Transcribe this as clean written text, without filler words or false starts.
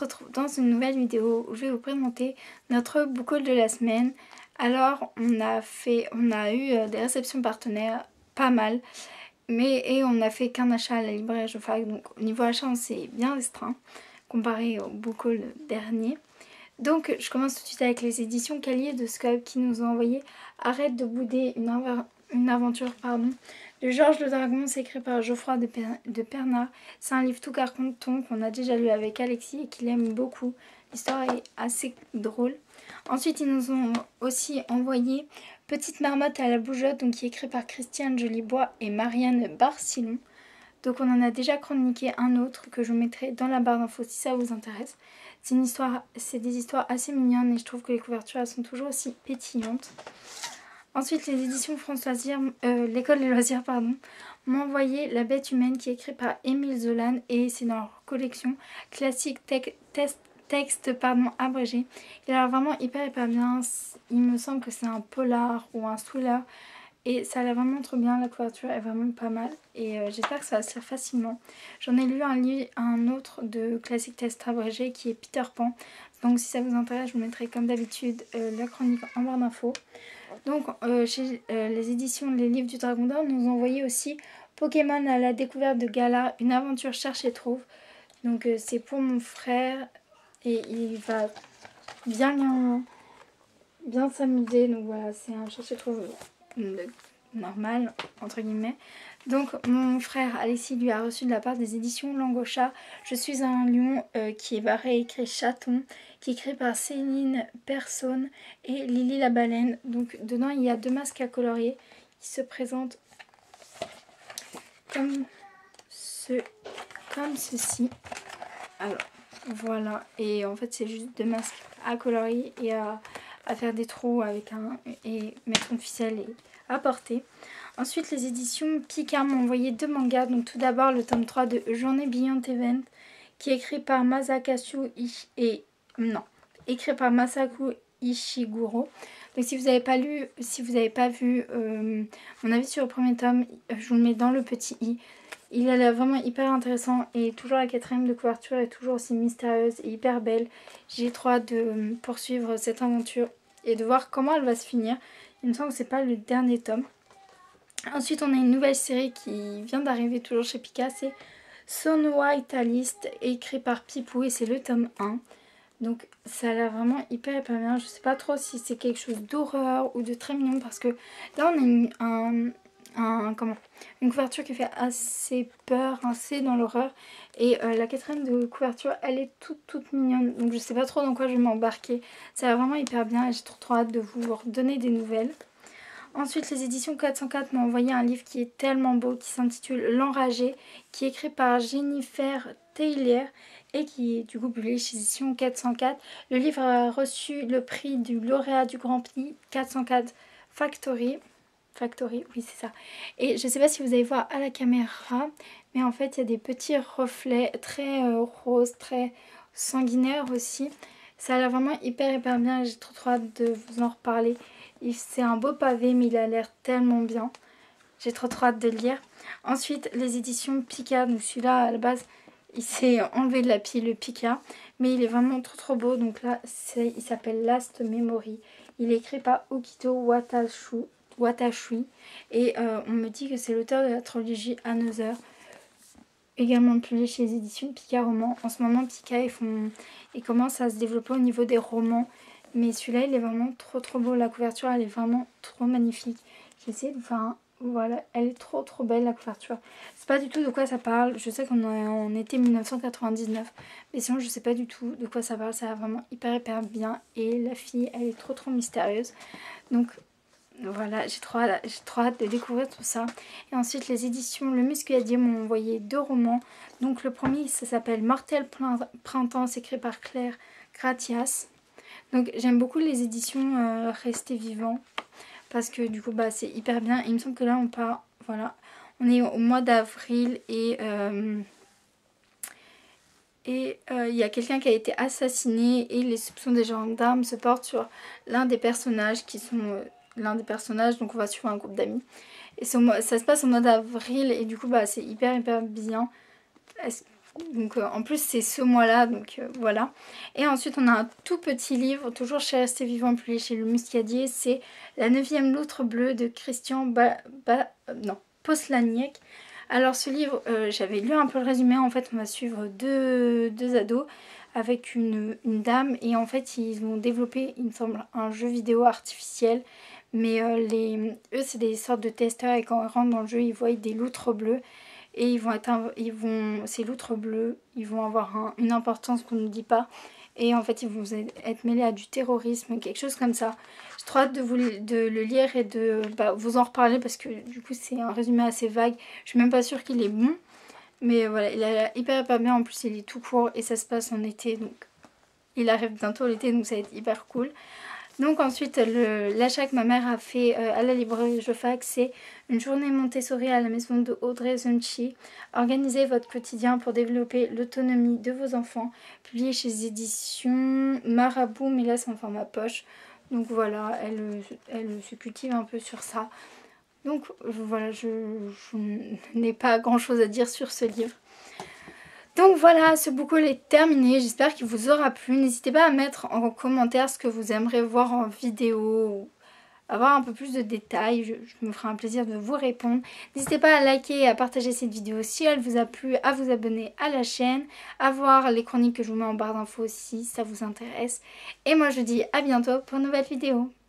retrouve dans une nouvelle vidéo où je vais vous présenter notre book haul de la semaine. Alors on a eu des réceptions partenaires, pas mal, et on a fait qu'un achat à la librairie Geoffroy, donc au niveau achat on s'est bien restreint comparé au book haul dernier. Donc je commence tout de suite avec les éditions Calier de Scope qui nous ont envoyé Arrête de bouder, une aventure de Georges le Dragon. C'est écrit par Geoffroy de Pernat. C'est un livre tout carton qu'on a déjà lu avec Alexis et qu'il aime beaucoup. L'histoire est assez drôle. Ensuite ils nous ont aussi envoyé Petite marmotte à la bougeotte, donc qui est écrit par Christiane Jolibois et Marianne Barcillon. Donc on en a déjà chroniqué un autre que je vous mettrai dans la barre d'infos si ça vous intéresse. C'est des histoires assez mignonnes et je trouve que les couvertures elles sont toujours aussi pétillantes. Ensuite les éditions France Loisirs, l'école des loisirs m'ont envoyé La Bête humaine qui est écrit par Émile Zolan et c'est dans leur collection classique texte abrégé. Il a l'air vraiment hyper bien. Il me semble que c'est un polar ou un thriller. Et ça a l'air vraiment trop bien, la couverture est vraiment pas mal et j'espère que ça va se faire facilement. J'en ai lu un autre de classique test abrégé qui est Peter Pan. Donc si ça vous intéresse, je vous mettrai comme d'habitude la chronique en barre d'infos. Donc chez les éditions Les Livres du Dragon d'Or, nous ont envoyé aussi Pokémon à la découverte de Galar, une aventure cherche et trouve. Donc c'est pour mon frère et il va bien s'amuser. Donc voilà, c'est un cherche et trouve normal entre guillemets. Donc mon frère Alexis lui a reçu de la part des éditions Langosha Je suis un lion qui est réécrit Chaton, qui est écrit par Céline Personne et Lily la baleine. Donc dedans il y a 2 masques à colorier qui se présentent comme ceci. Alors voilà, et en fait c'est juste 2 masques à colorier et à faire des trous avec et mettre une ficelle et à porter. Ensuite les éditions Pika m'ont envoyé 2 mangas. Donc tout d'abord le tome 3 de Journée Beyond Event qui est écrit par Masaku Ishiguro. Donc si vous n'avez pas lu, si vous n'avez pas vu mon avis sur le premier tome, je vous le mets dans le petit i. Il a l'air vraiment hyper intéressant et toujours la 4ème de couverture est toujours aussi mystérieuse et hyper belle. J'ai trop hâte de poursuivre cette aventure et de voir comment elle va se finir. Il me semble que c'est pas le dernier tome. Ensuite on a une nouvelle série qui vient d'arriver toujours chez Pika, c'est Son White Alist, écrit par Pipou et c'est le tome 1. Donc ça a l'air vraiment hyper bien. Je sais pas trop si c'est quelque chose d'horreur ou de très mignon parce que là on a une couverture qui fait assez peur, assez dans l'horreur. Et la 4ème de couverture elle est toute mignonne. Donc je sais pas trop dans quoi je vais m'embarquer. Ça a l'air vraiment hyper bien et j'ai trop hâte de vous redonner des nouvelles. Ensuite les éditions 404 m'ont envoyé un livre qui est tellement beau qui s'intitule L'Enragé, qui est écrit par Jennifer Taylor et qui est du coup publié chez éditions 404. Le livre a reçu le prix du lauréat du Grand Prix 404 Factory, oui c'est ça. Et je sais pas si vous allez voir à la caméra, mais en fait il y a des petits reflets très roses, très sanguinaires aussi. Ça a l'air vraiment hyper bien et j'ai trop hâte de vous en reparler. C'est un beau pavé mais il a l'air tellement bien. J'ai trop hâte de le lire. Ensuite les éditions Pika, donc celui-là à la base il s'est enlevé de la pile Pika, mais il est vraiment trop beau. Donc là il s'appelle Last Memory. Il est écrit par Okito Watashui et on me dit que c'est l'auteur de la trilogie Another, également publié chez les éditions Pika Roman. En ce moment Pika ils commencent à se développer au niveau des romans, mais celui-là il est vraiment trop beau. La couverture elle est vraiment trop magnifique. J'ai essayé de faire voilà, elle est trop belle la couverture. C'est pas du tout de quoi ça parle. Je sais qu'on est en été 1999, mais sinon je sais pas du tout de quoi ça parle. Ça va vraiment hyper bien et la fille elle est trop mystérieuse. Donc voilà, j'ai trop hâte de découvrir tout ça. Et ensuite les éditions Le Muscadier m'ont envoyé 2 romans. Donc le premier ça s'appelle Mortel Printemps, c'est écrit par Claire Gratias. Donc j'aime beaucoup les éditions Rester Vivant parce que du coup c'est hyper bien. Il me semble que là on est au mois d'avril et il y a quelqu'un qui a été assassiné et les soupçons des gendarmes se portent sur l'un des personnages donc on va suivre un groupe d'amis. Et ça se passe au mois d'avril et du coup c'est hyper bien. Donc en plus c'est ce mois-là, donc voilà. Et ensuite on a un tout petit livre, toujours chez Rester Vivant, publié chez Le Muscadier. C'est La 9e loutre bleue de Christian Poslaniec. Alors ce livre, j'avais lu un peu le résumé. En fait on va suivre deux ados avec une dame. Et en fait ils vont développer, il me semble, un jeu vidéo artificiel. Mais eux c'est des sortes de testeurs, et quand ils rentrent dans le jeu ils voient des loutres bleues. Et ces loutres bleues, ils vont avoir une importance qu'on ne dit pas. Et en fait, ils vont être mêlés à du terrorisme, quelque chose comme ça. J'ai trop hâte de le lire et de vous en reparler, parce que du coup, c'est un résumé assez vague. Je suis même pas sûre qu'il est bon. Mais voilà, il a l'air hyper bien. En plus, il est tout court et ça se passe en été. Donc, il arrive bientôt l'été, donc ça va être hyper cool. Donc ensuite, l'achat que ma mère a fait à la librairie Jofac, c'est une journée Montessori à la maison de Audrey Zunchi. Organisez votre quotidien pour développer l'autonomie de vos enfants. Publié chez les éditions Marabout, mais là c'est en format poche. Donc voilà, elle se cultive un peu sur ça. Donc voilà, je n'ai pas grand chose à dire sur ce livre. Donc voilà, ce book haul est terminé, j'espère qu'il vous aura plu. N'hésitez pas à mettre en commentaire ce que vous aimeriez voir en vidéo, ou avoir un peu plus de détails, je me ferai un plaisir de vous répondre. N'hésitez pas à liker et à partager cette vidéo si elle vous a plu, à vous abonner à la chaîne, à voir les chroniques que je vous mets en barre d'infos si ça vous intéresse. Et moi je vous dis à bientôt pour une nouvelle vidéo.